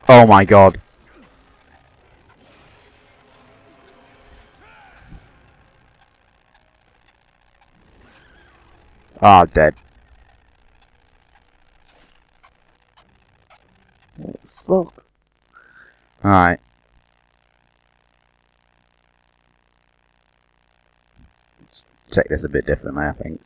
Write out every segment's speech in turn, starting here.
Oh my god. Ah, dead. What the fuck? Alright. Let's check this a bit differently, I think.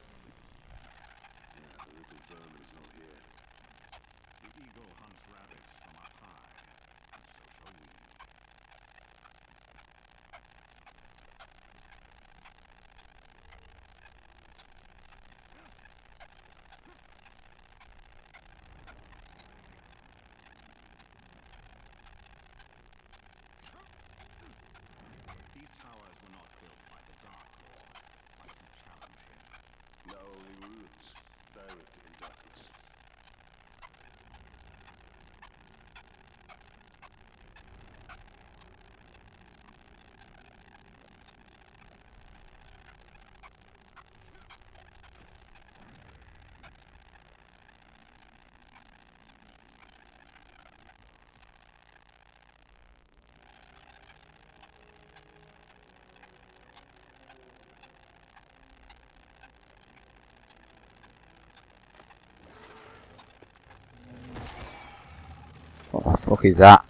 What the fuck is that?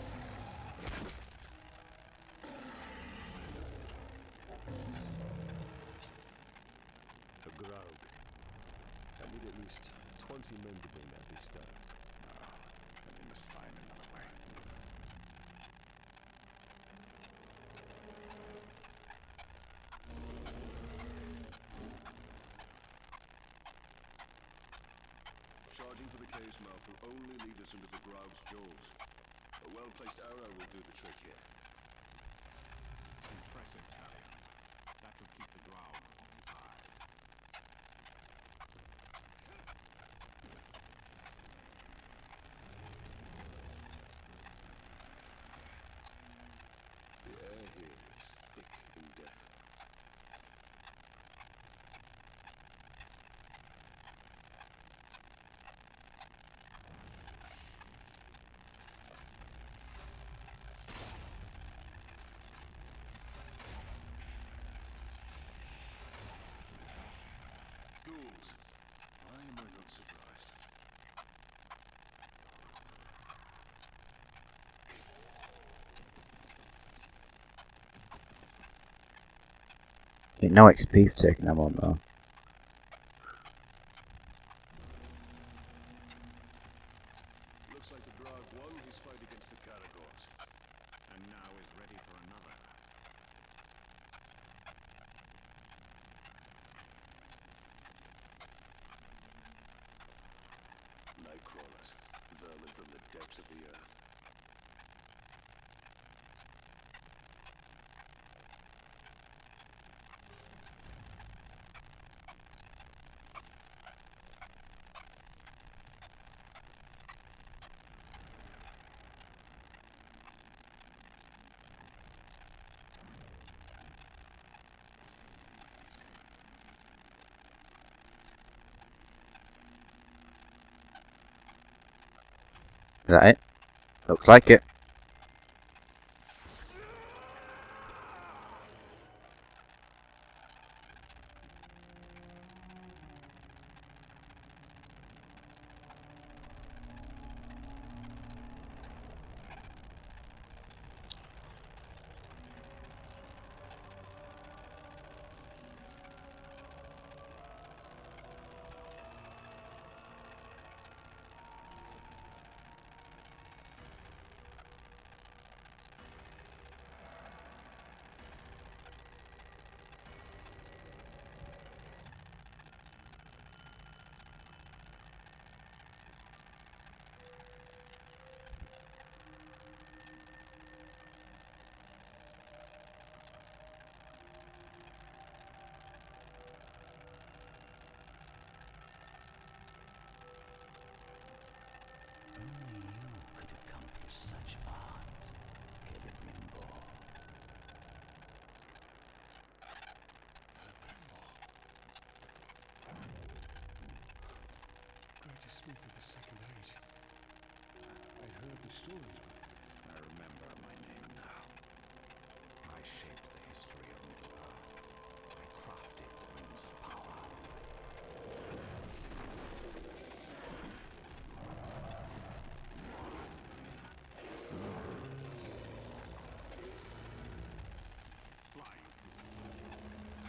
A Graug. I need at least 20 men to bring that beast down. Then we must find another way. Charging for the cave's mouth will only lead us into the Graug's jaws. A well-placed arrow will do the trick here. Impressive, Talion. That should keep the Graug occupied. The air here is thick in death. Ghouls. Why am I not surprised? No XP for taking them on though. Looks like the Graug won his fight against the Caragors. And now is ready for another. Nightcrawlers, vermin from the depths of the earth. Is that it? Looks like it. Greatest smith of the Second Age. I'd heard the story? I remember my name now. I shaped the history of Middle-earth. I crafted the rings of power. Flying through.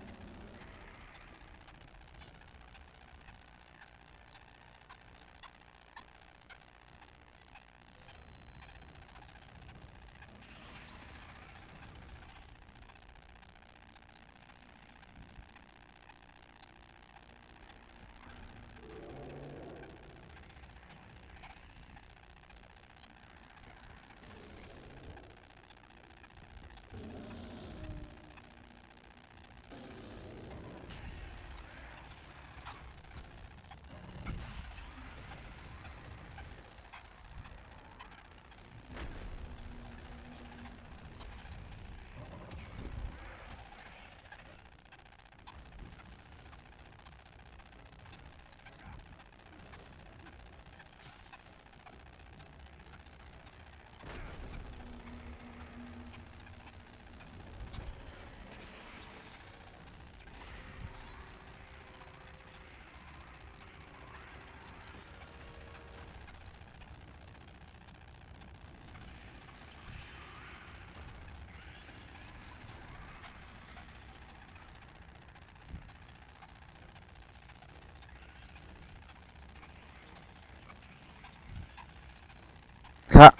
Cut.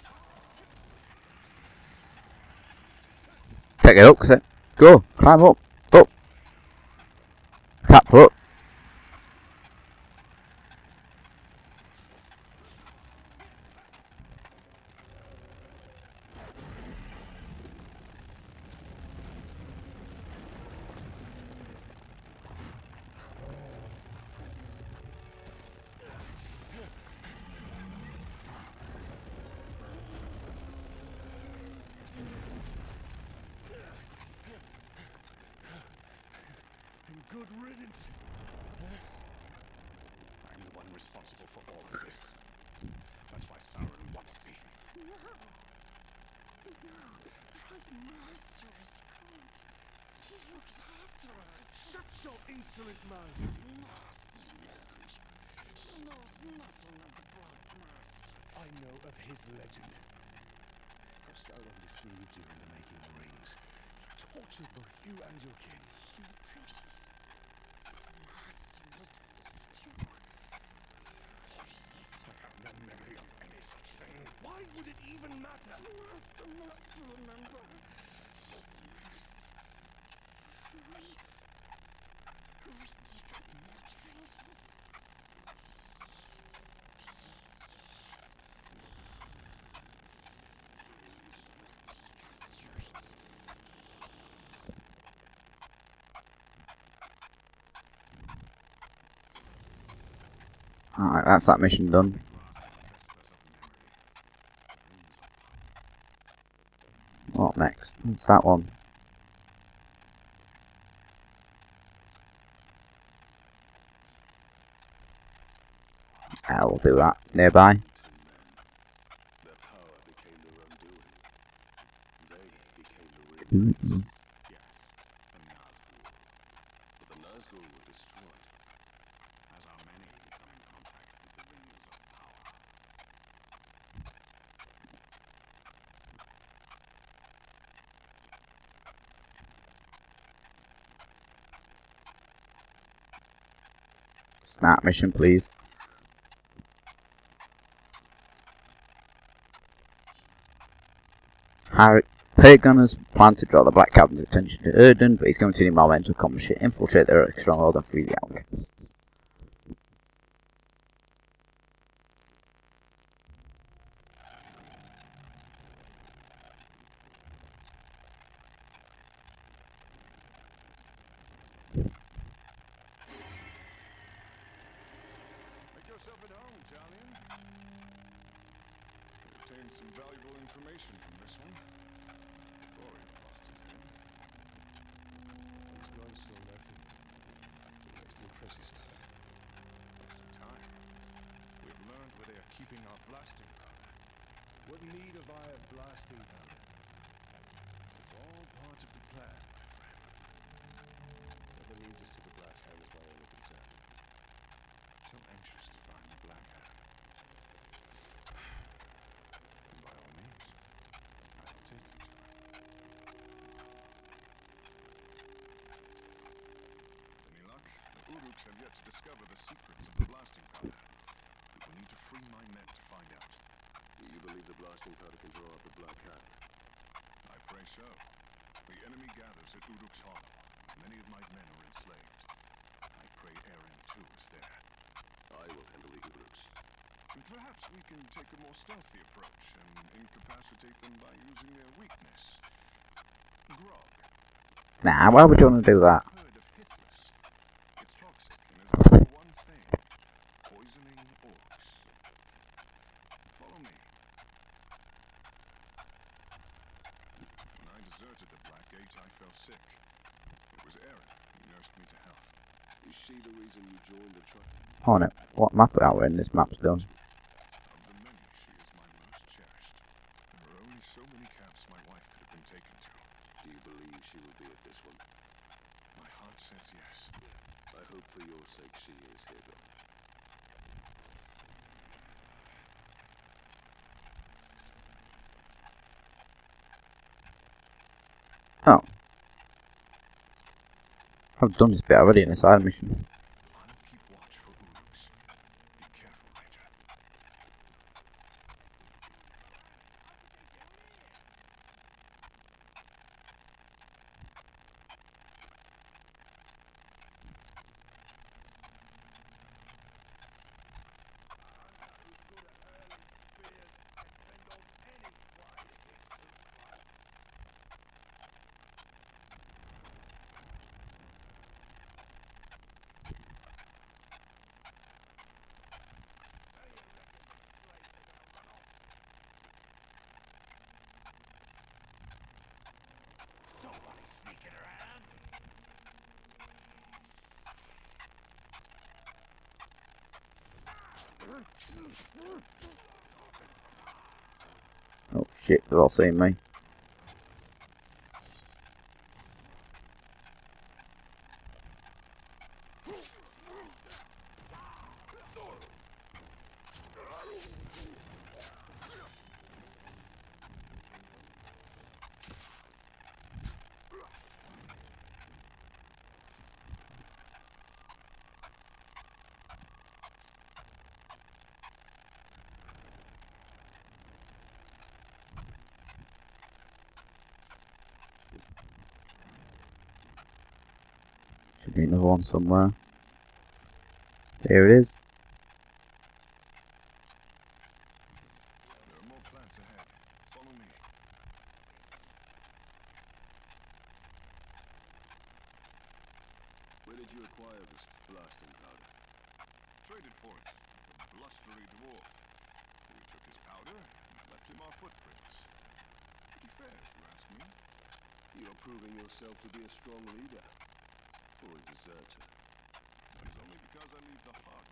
Pick it up, Cat. Go. Climb up. Up. Cat, pull up. And good riddance. I'm the one responsible for all of this. That's why Sauron wants me. No. No. Prime Master is good. He looks after us. Shut your insolent mouth. Nasty Mage. He knows nothing of the Black Master. I know of his legend. How Sauron deceived you into making the rings. He tortured both you and your kin. You precious. The Master makes it too. Where is it? I have no memory of any such thing. Why would it even matter? The Master must remember. Yes, he must. We dig up more treasures. Alright, that's that mission done. What next? What's that one? We'll do that. It's nearby. Their power became their undoing. They became the real Mm-hmm. Yes, the Nazgul. But the Nazgul were destroyed. As are many who come in contact with the rings of power. Snap mission, please. Paragoners plan to draw the Black Captain's attention to Erden, but he's going to need more men to accomplish it. Infiltrate their stronghold and free the outcasts. Make yourself at home, Talion. Obtained some valuable information from this one. Thorin lost his head. He's gone so nothing. Wasting precious time. Wasting time. We've learned where they are keeping our blasting powder. What need have I of blasting powder? It's all part of the plan, my friend. Whatever leads us to the Black Hand is my only concern. So anxious to find the Black Hand. And by all means, I will take you to it. Any luck? The Uruks have yet to discover the secrets of the blasting powder. We will need to free my men to find out. Do you believe the blasting powder can draw up the Black Hand? I pray so. The enemy gathers at Uruk's Hollow. Many of my men are enslaved. I pray Eren too is there. I will handle the Uruks. And perhaps we can take a more stealthy approach and incapacitate them by using their weakness. Grog. Nah, why would you want to do that? Heard of Hithless. It's toxic and is good for one thing. Poisoning orcs. Follow me. When I deserted the Black Gate, I fell sick. It was Eren who nursed me to health. Is she the reason you joined the tribe? Oh no, what map are we in? This map's done. Of the many, she is my most cherished. There are only so many camps my wife could have been taken to. Do you believe she will be at this one? My heart says yes. I hope for your sake she is here, though. Oh. I've done this bit already in a side mission. I'll keep watch for Uruks. Be careful, Ranger. Oh shit, they've all seen me. Should be another one somewhere. Here it is. There are more plants ahead. Follow me. Where did you acquire this blasting powder? Traded for it. A blustery dwarf. We took his powder and left him our footprints. Pretty fair, if you ask me. You're proving yourself to be a strong leader. Or a deserter. It's only because I leave the heart